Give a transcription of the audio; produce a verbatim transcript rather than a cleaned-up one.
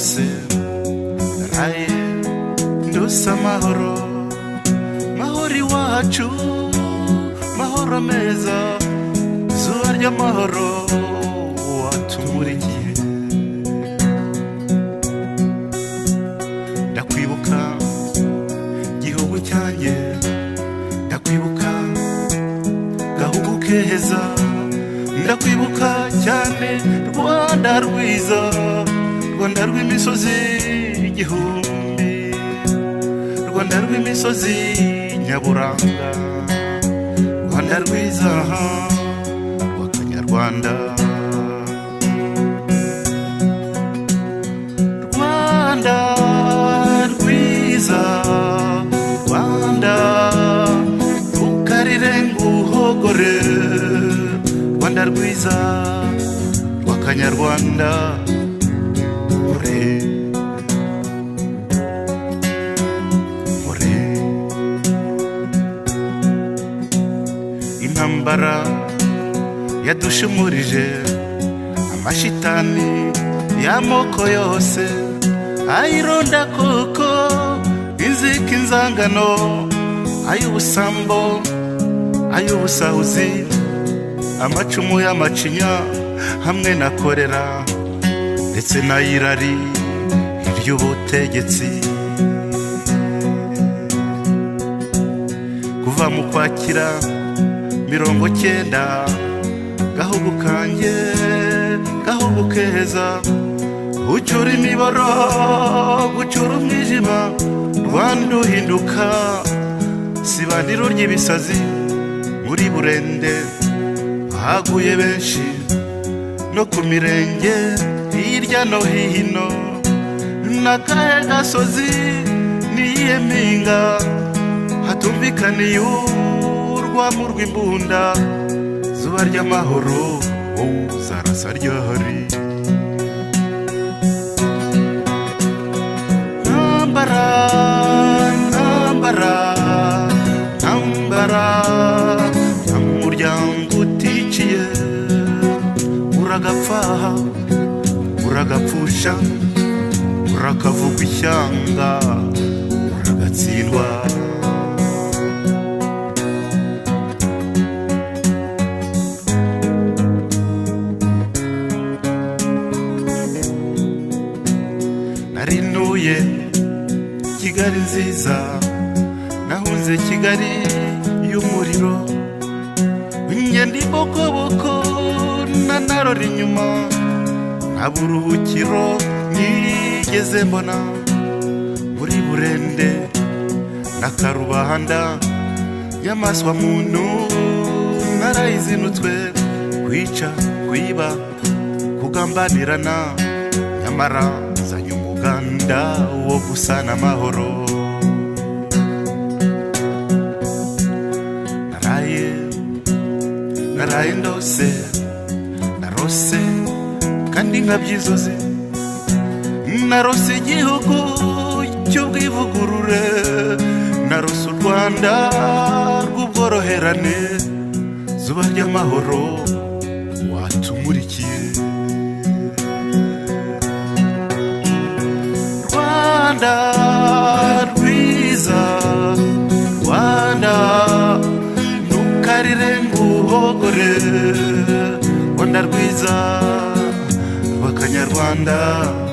ndose naraye ndose amahoro mahoro iwacu mahoro meza zuba ry'amahoro watumurikiye ndakwibuka gihugu cyanjye ndakwibuka gahugu keza ndakwibuka cyane Rwanda rwiza Rwanda rw'imisozi igihumbi Rwanda rw'imisozi nyaburanga Rwanda rwiza rw'akanyarwanda Rwanda rwiza Rwanda rukarire nguhogore Rwanda rwiza rw'akanyarwanda ore ore intambara yadushumurije amashitani y'amoko yose ayironda koko inzika inzangano ay'ubusambo ay'ubusahuzi amacumu y'amacinya hamwe na korera ndetse n'ayirari iry'ubutegetsi kuva mu kwakira mirongo cyenda gahugu kanjye gahugu keza gucura imiboro gucura umwijima Rwanda uhinduka sibaniro ry'ibisazi muri Burende haguye benshi no ku mirenge hirya no hino n'akahe gasozi n'iyihe mpinga hatumvikaniye urwamo rw'imbunda zuba ry'amahoro wowe zarasa ryahari ntambara ntambara ntambara nta muryango uticiye uragapfa uragapfusha urakavugwa ishyanga uragatsindwa narinuye Kigali nziza nahunze Kigali y'umuriro ingenda ibokoboko nanarora inyuma nta buruhukiro nigeze mbona muri Burende na Karubanda y'amaswa muntu narayizinutswe kwica kwiba kugambanirana nyamara nzanye umuganda wo gusana amahoro naraye naraye ndose narose kandi nkabyizoze narose igihugu cy'ubwivugurure narose u Rwanda rw'ubworoherane zuba ry'amahoro watumurikiye Rwanda rwiza Rwanda nukarire nguhogore Rwanda rwiza rw'akanyarwanda